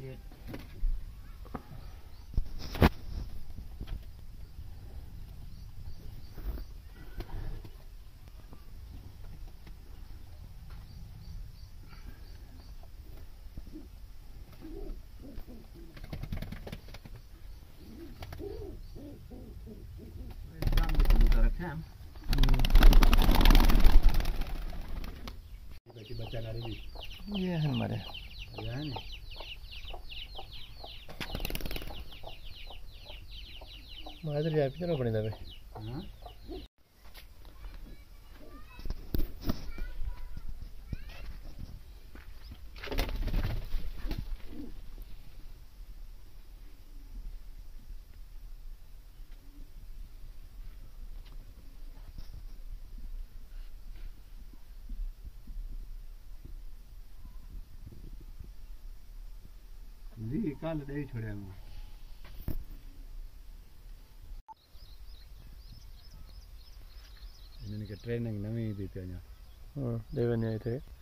बच्चा नारी भी ये है हमारे ये है ना मारे तो जाए चलो बने दबे हां जी काल दे छोड़या मैं इन्हें के ट्रेनिंग नवी दी थी अञा हां देवने थे